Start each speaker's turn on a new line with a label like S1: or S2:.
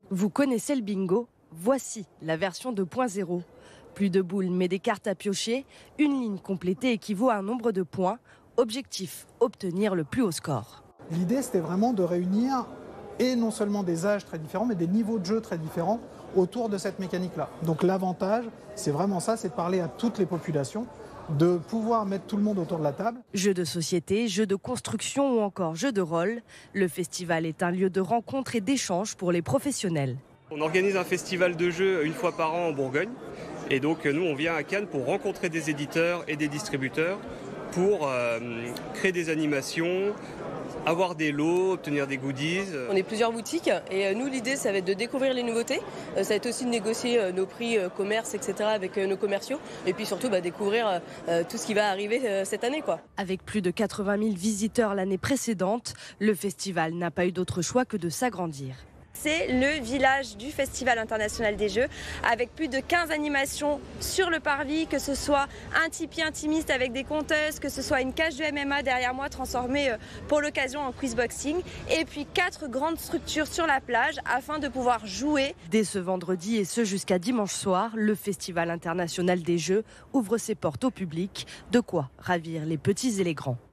S1: Vous connaissez le bingo? Voici la version 2.0. Plus de boules mais des cartes à piocher, une ligne complétée équivaut à un nombre de points. Objectif, obtenir le plus haut score.
S2: L'idée, c'était vraiment de réunir et non seulement des âges très différents, mais des niveaux de jeu très différents autour de cette mécanique-là. Donc l'avantage, c'est vraiment ça, c'est de parler à toutes les populations, de pouvoir mettre tout le monde autour de la table.
S1: Jeux de société, jeux de construction ou encore jeux de rôle, le festival est un lieu de rencontre et d'échange pour les professionnels.
S3: On organise un festival de jeux une fois par an en Bourgogne. Et donc nous, on vient à Cannes pour rencontrer des éditeurs et des distributeurs pour créer des animations, avoir des lots, obtenir des goodies.
S4: On est plusieurs boutiques et nous, l'idée, ça va être de découvrir les nouveautés. Ça va être aussi de négocier nos prix commerce, etc. avec nos commerciaux. Et puis surtout, découvrir tout ce qui va arriver cette année, quoi.
S1: Avec plus de 80 000 visiteurs l'année précédente, le festival n'a pas eu d'autre choix que de s'agrandir.
S5: C'est le village du Festival international des jeux, avec plus de 15 animations sur le parvis, que ce soit un tipi intimiste avec des conteuses, que ce soit une cage de MMA derrière moi transformée pour l'occasion en quizboxing, et puis 4 grandes structures sur la plage afin de pouvoir jouer.
S1: Dès ce vendredi et ce jusqu'à dimanche soir, le Festival international des jeux ouvre ses portes au public, de quoi ravir les petits et les grands.